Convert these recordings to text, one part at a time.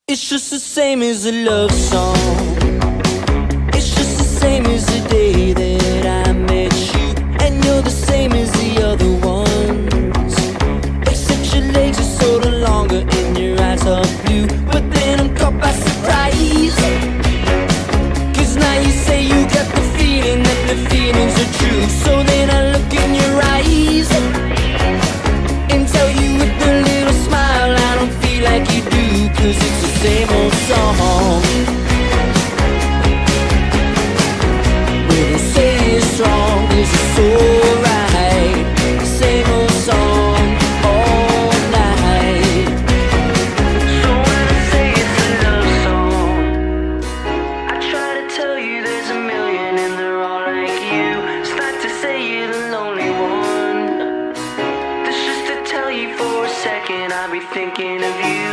It's just the same as a love song. It's just the same as the day that I met you. And you're the same as the other ones, except your legs are sort of longer and your eyes are blue. But then I'm caught by surprise, 'cause now you say you got the feeling that the feelings are true. So then I look in your eyes and tell you with a little smile I don't feel like you do, 'cause it's the same old song. Well, they say it's wrong 'cause it's so right. Same old song all night. So when I say it's a love song, I try to tell you there's a million and they're all like you. It's not to say you're the lonely one, that's just to tell you for a second I'll be thinking of you.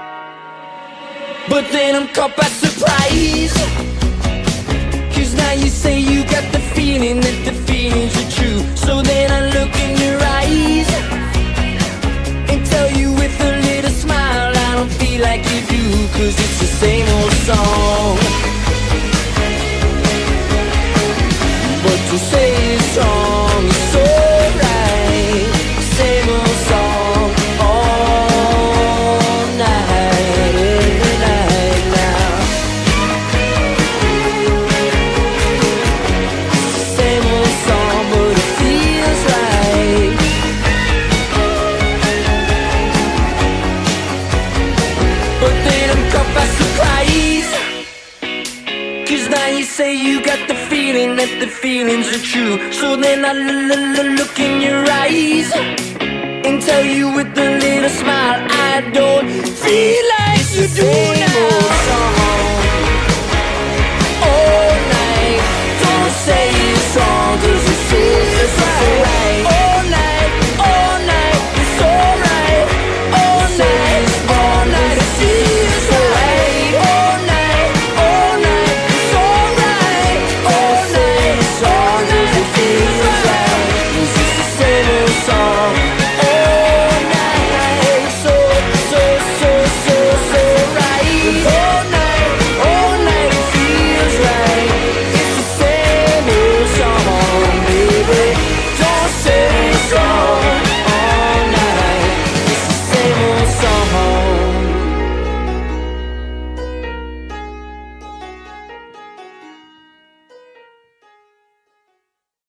But then I'm caught by surprise, 'cause now you say you got the feeling that the feelings are true. So then I look in your eyes and tell you with a little smile I don't feel like you do, 'cause it's the same old song. But to say it's wrong is so right. Same old song all night, every night now. It's the same old song, but it feels right. But then I'm caught by surprise, 'cause now you say you got the feeling that the feelings are true. So then I look in your eyes and tell you with a little smile I don't feel